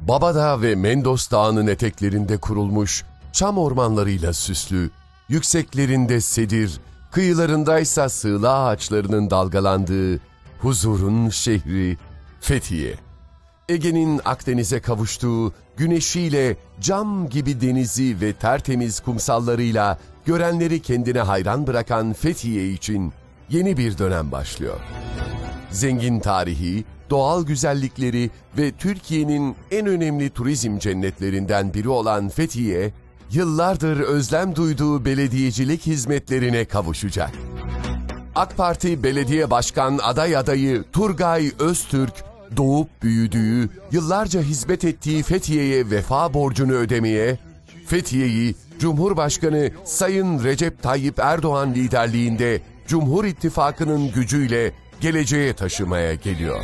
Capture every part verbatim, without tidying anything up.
Babadağ ve Mendos Dağı'nın eteklerinde kurulmuş, çam ormanlarıyla süslü, yükseklerinde sedir, kıyılarındaysa sığla ağaçlarının dalgalandığı huzurun şehri Fethiye. Ege'nin Akdeniz'e kavuştuğu, güneşiyle cam gibi denizi ve tertemiz kumsallarıyla görenleri kendine hayran bırakan Fethiye için yeni bir dönem başlıyor. Zengin tarihi, doğal güzellikleri ve Türkiye'nin en önemli turizm cennetlerinden biri olan Fethiye, yıllardır özlem duyduğu belediyecilik hizmetlerine kavuşacak. AK Parti Belediye Başkan aday adayı Turgay Öztürk, doğup büyüdüğü, yıllarca hizmet ettiği Fethiye'ye vefa borcunu ödemeye, Fethiye'yi Cumhurbaşkanı Sayın Recep Tayyip Erdoğan liderliğinde Cumhur İttifakı'nın gücüyle geleceğe taşımaya geliyor.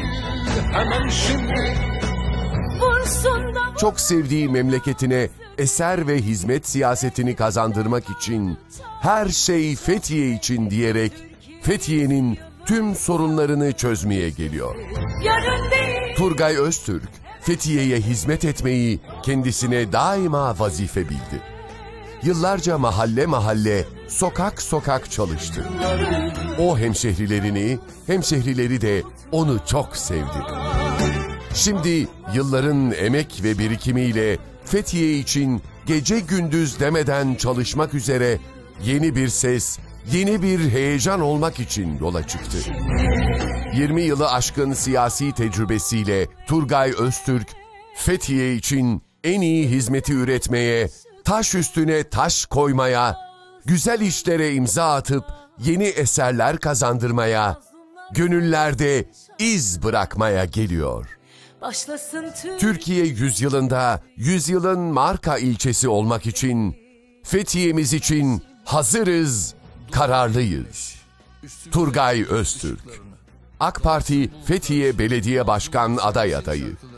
Çok sevdiği memleketine eser ve hizmet siyasetini kazandırmak için, her şey Fethiye için diyerek Fethiye'nin tüm sorunlarını çözmeye geliyor. Turgay Öztürk, Fethiye'ye hizmet etmeyi kendisine daima vazife bildi. Yıllarca mahalle mahalle, sokak sokak çalıştı. O hemşehrilerini, hemşehrileri de onu çok sevdi. Şimdi yılların emek ve birikimiyle Fethiye için gece gündüz demeden çalışmak üzere yeni bir ses, yeni bir heyecan olmak için yola çıktı. yirmi yılı aşkın siyasi tecrübesiyle Turgay Öztürk, Fethiye için en iyi hizmeti üretmeye, taş üstüne taş koymaya, güzel işlere imza atıp yeni eserler kazandırmaya, gönüllerde iz bırakmaya geliyor. Türkiye yüzyılında yüzyılın marka ilçesi olmak için, Fethiye'miz için hazırız, kararlıyız. Turgay Öztürk, AK Parti Fethiye Belediye Başkan aday adayı.